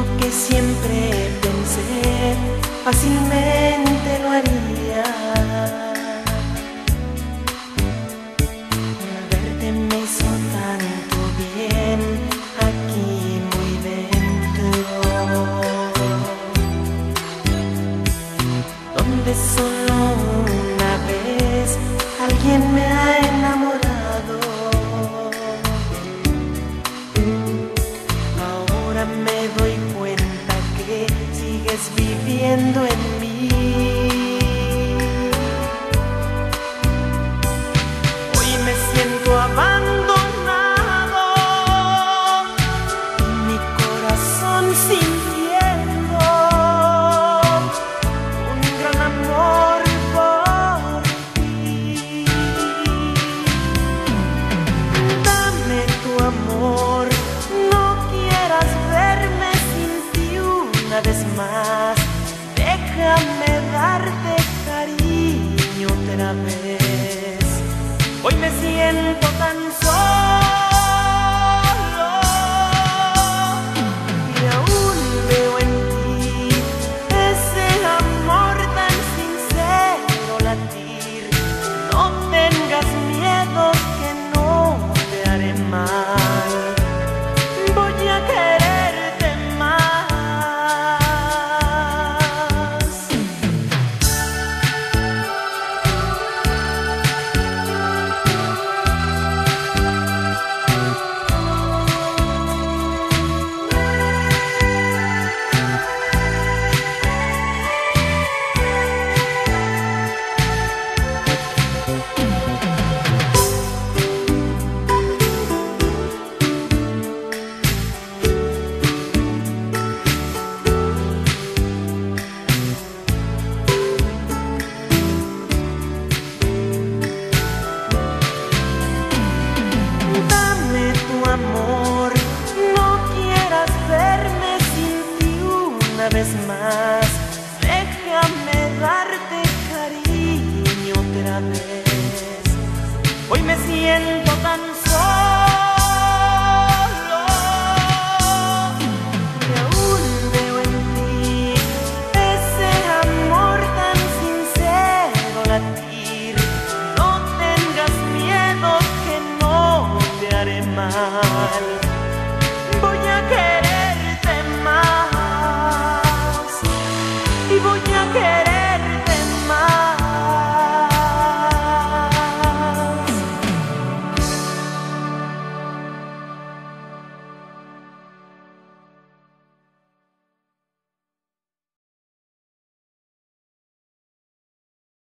que siempre pensé, fácilmente lo haría. Verte me hizo tanto bien aquí muy dentro, donde solo una vez alguien me ha enamorado. Ahora me doy cuenta que sigues viviendo en mí. Hoy me siento abandonado y mi corazón sintiendo un gran amor por ti. Dame tu amor, no quieras verme sin ti una vez más. Déjame darte cariño otra vez. Hoy me siento tan solo y aún veo en ti ese amor tan sincero latir. No tengas miedo que no te haré mal. Voy a quererte más. Dame tu amor, no quieras verme sin ti una vez más. Déjame darte cariño otra vez. Hoy me siento tan solo y aún veo en ti ese amor tan sincero latir. No tengas miedo que no te haré mal. Voy a quererte más y voy a